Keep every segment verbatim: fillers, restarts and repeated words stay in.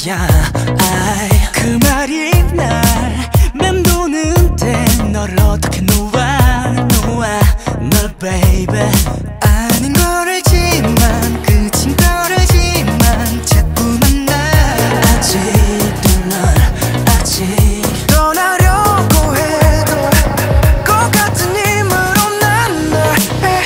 거야. 아이, 그 말이 날 맴도는데 널 어떻게 놓아 놓아 널 baby. 아닌 걸 알지만 그친 걸 알지만 자꾸만 날 아직도 널 아직 떠나려고 해도 것 같은 힘으로 난 널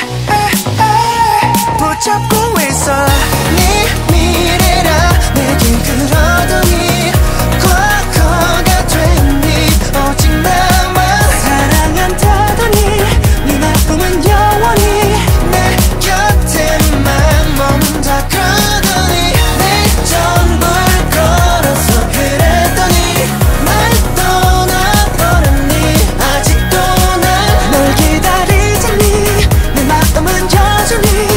붙잡고 있어. 네 미래라 내게 그러더니 과거가 됐니. 오직 나만 사랑한다더니 네 마음은 영원히 내 곁에만 머문다 그러더니 내 전부를 걸어서 그랬더니 날 떠나버렸니. 아직도 날 널 기다리자니 내 마음은 여전히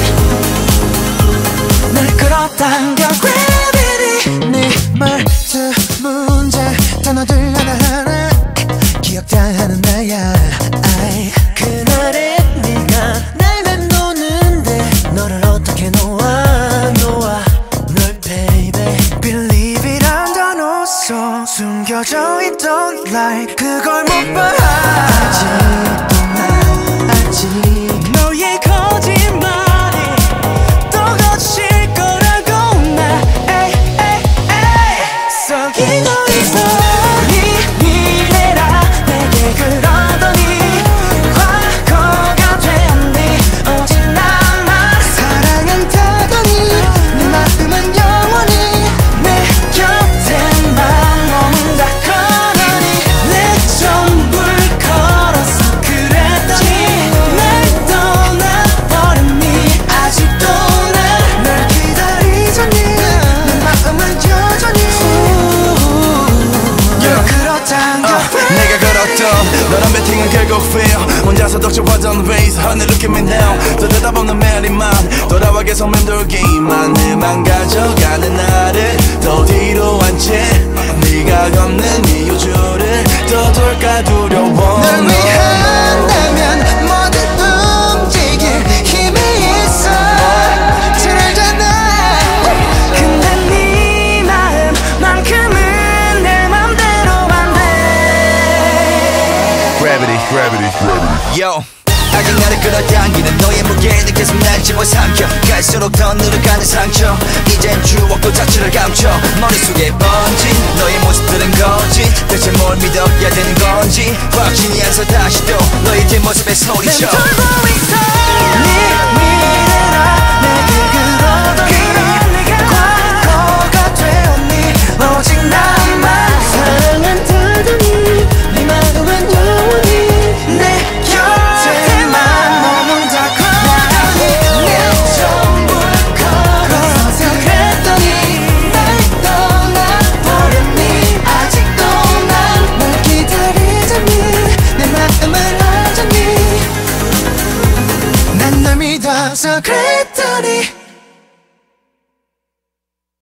날 끌어당겨 gravity. 네 말투 문장 단어들 하나하나 기억 다 하는 나야. 아이, 그날의 네가 날 맴도는데 너를 어떻게 놓아 놓아 널 baby. Believe it 한 단어 속 숨겨져 있던 lie 그걸 못 봐. 아직도 난 알지 너의 거짓말이 또 거칠 거라고 나 에이 에이 에이 속이고 있어. 네 미래라 내게 그러더니 과거가 되었니. 오직 나만 사랑한다더니 네 마음은 영원히 내 곁에만 머문다 그러니 내 전부를 걸어서 그랬더니 날 떠나버렸니. 아직도 날 널 기다리자니 내 마음은 여전히 널 끌어당겨. 내가 걸었던 너란 배팅은 결국 fail. 혼자서 독촉하던 ways 하늘 look at me now. 또 대답없는 메리만 돌아와 계속 맴돌기만 해. 망가져가는 나를 더 뒤로 한 채 네가 걷는 이유주를 떠돌까 두려워. 널 위한다면 뭐든 움직일 힘이 있어. 잘 알잖아. 근데 네 마음만큼은 내 맘대로 안 돼. Gravity, gravity, gravity. Yo, 아직 나를 끌어당기는 너의 무게는 계속 날 집어삼켜. 갈수록 더 늘어가는 상처 이젠 추억도 자취를 감춰. 머릿속에 번진 너의 모습들은 거짓. 대체 뭘 믿어야 되는 건지 확신이 안 서 다시 또 너의 뒷모습에 소리쳐. 맴돌고 있어. 네